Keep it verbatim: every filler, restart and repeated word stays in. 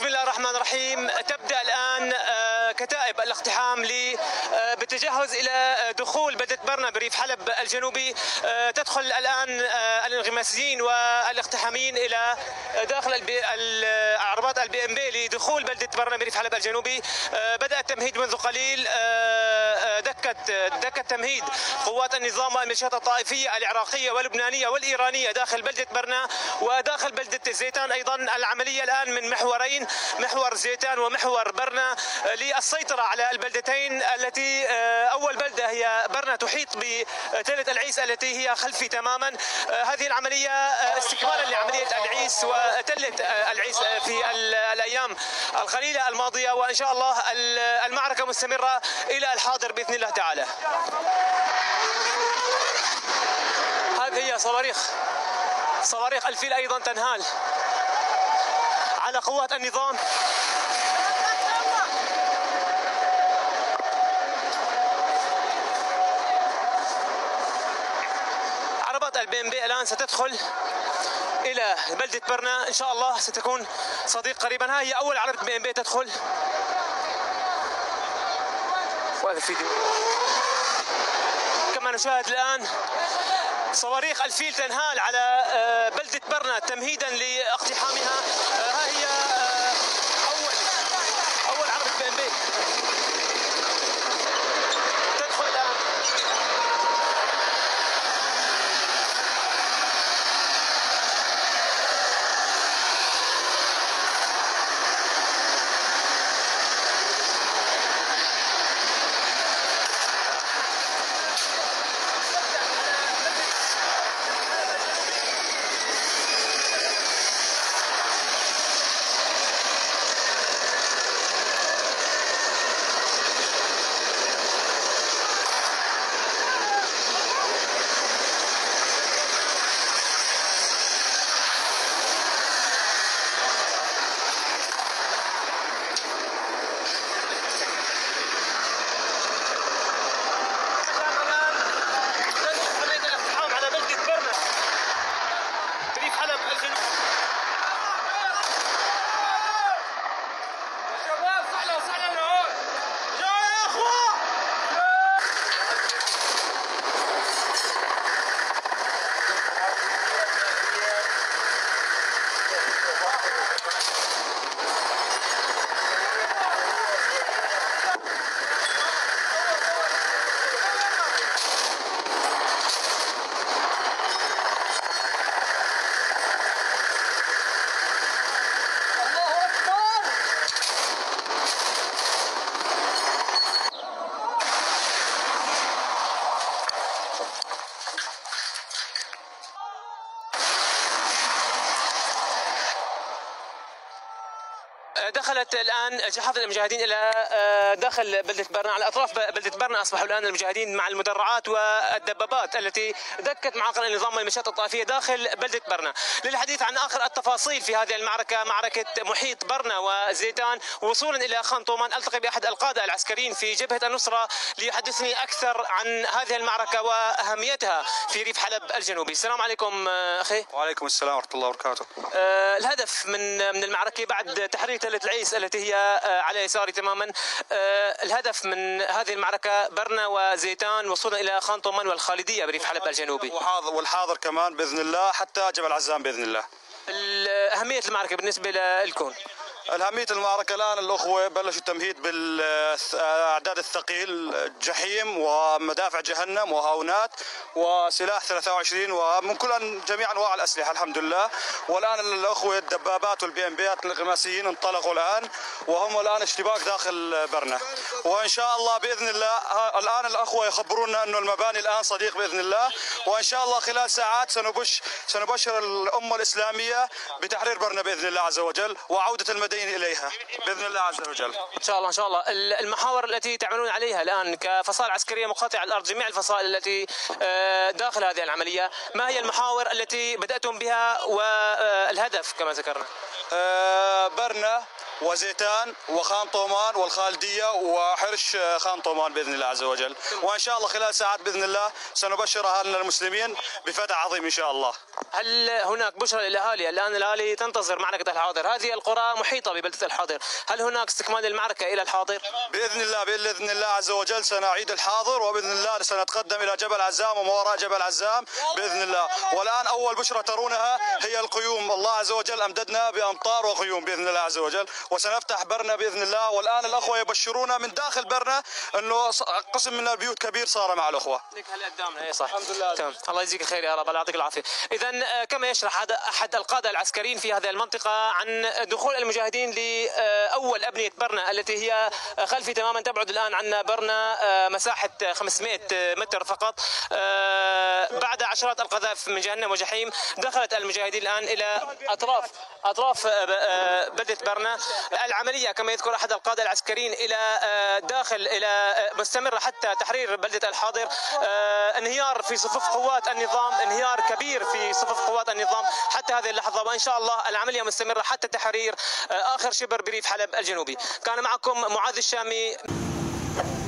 بسم الله الرحمن الرحيم. تبدأ الآن كتائب الاقتحام بالتجهز إلى دخول بلدة برنا بريف حلب الجنوبي. تدخل الآن الانغماسيين والاقتحاميين إلى داخل عربات البي ام بي لدخول بلدة برنا بريف حلب الجنوبي. بدأ التمهيد منذ قليل، دكت دكت تمهيد قوات النظام والميليشيات الطائفية العراقية واللبنانية والإيرانية داخل بلدة برنا وداخل بلدة زيتان. أيضا العملية الآن من محورين، محور زيتان ومحور برنا، للسيطرة على البلدتين التي أول بلدة هي برنا تحيط بتلة العيس التي هي خلفي تماما. هذه العملية استكمالا لعملية العيس وتلة العيس في الأيام القليلة الماضية، وإن شاء الله المعركة مستمرة إلى الحاضر بإذن الله تعالى. هذه هي صواريخ صواريخ الفيل أيضا تنهال على قوات النظام. عربات البي ام بي الآن ستدخل إلى بلدة برنا، إن شاء الله ستكون صديق قريبا. ها هي أول عربة بي ام بي تدخل، وهذا الفيديو. كما نشاهد الآن صواريخ الفيل تنهال على بلدة برنا تمهيدا لاقتحامها. ها هي أول أول عربة بي ام بي تدخل الآن. دخلت الآن جحافل المجاهدين إلى داخل بلدة برنا. على أطراف بلدة برنا أصبحوا الآن المجاهدين مع المدرعات والدبابات التي دكت معاقل النظام والميليشيات الطائفية داخل بلدة برنا. للحديث عن آخر التفاصيل في هذه المعركة، معركة محيط برنا وزيتان وصولا إلى خان طومان، ألتقي بأحد القادة العسكريين في جبهة النصرة ليحدثني أكثر عن هذه المعركة وأهميتها في ريف حلب الجنوبي. السلام عليكم أخي. وعليكم السلام ورحمة الله وبركاته. أه الهدف من من المعركة بعد تحرير تلة العيس التي هي على يساري تماما، أه الهدف من هذه المعركة برنا وزيتان وصولا إلى خان طومان والخالدية بريف حلب الجنوبي، والحاضر كمان بإذن الله حتى جبل عزام بإذن الله. أهمية المعركة بالنسبة لكم؟ الأهمية المعركة الآن الأخوة بلشوا التمهيد بالأعداد الثقيل، جحيم ومدافع جهنم وهاونات وسلاح ثلاثة وعشرين ومن كل جميع أنواع الأسلحة الحمد لله. والآن الأخوة الدبابات والبي ام بيات الانغماسيين انطلقوا الآن وهم الآن اشتباك داخل برنا، وإن شاء الله بإذن الله الآن الأخوة يخبرونا أنه المباني الآن صديق بإذن الله، وإن شاء الله خلال ساعات سنبش سنبشر الأمة الإسلامية بتحرير برنا بإذن الله عز وجل وعودة المدينة إليها بإذن الله عز وجل. إن شاء الله إن شاء الله. المحاور التي تعملون عليها الآن كفصائل عسكرية مقاطعة على الأرض، جميع الفصائل التي داخل هذه العملية، ما هي المحاور التي بدأتم بها والهدف كما ذكرنا؟ برنا وزيتان وخان طومان والخالدية وحرش خان طومان بإذن الله عز وجل. وإن شاء الله خلال ساعات بإذن الله سنبشر أهلنا المسلمين بفتح عظيم إن شاء الله. هل هناك بشرى للأهالي؟ الآن الأهالي تنتظر معركة الحاضر، هذه القرى محيطة ببلدة الحاضر، هل هناك استكمال للمعركة إلى الحاضر؟ بإذن الله بإذن الله عز وجل سنعيد الحاضر، وبإذن الله سنتقدم إلى جبل عزام وما وراء جبل عزام بإذن الله. والآن أول بشرى ترونها هي القيوم، الله عز وجل أمددنا بأمطار وقيوم بإذن الله عز وجل، وسنفتح برنا بإذن الله. والآن الأخوة يبشرونا من داخل برنا أنه قسم من البيوت كبير صار مع الأخوة. لك هلا قدامنا. اي صح، الحمد لله. تمام، الله يجزيك الخير يا رب، الله يعطيك العافيه. اذا كما يشرح هذا احد القاده العسكريين في هذه المنطقه عن دخول المجاهدين لاول ابنيه برنا التي هي خلفي تماما، تبعد الان عن برنا مساحه خمسمائة متر فقط. بعد عشرات القذائف من جهنم وجحيم دخلت المجاهدين الان الى اطراف اطراف بلده برنا. العمليه كما يذكر احد القاده العسكريين الى داخل الى مستمره حتى تحرير بلده الحاضر. انهيار في صفوف قوات النظام، انهيار كبير في صفوف قوات النظام حتى هذه اللحظه، وان شاء الله العمليه مستمره حتى تحرير اخر شبر بريف حلب الجنوبي. كان معكم معاذ الشامي.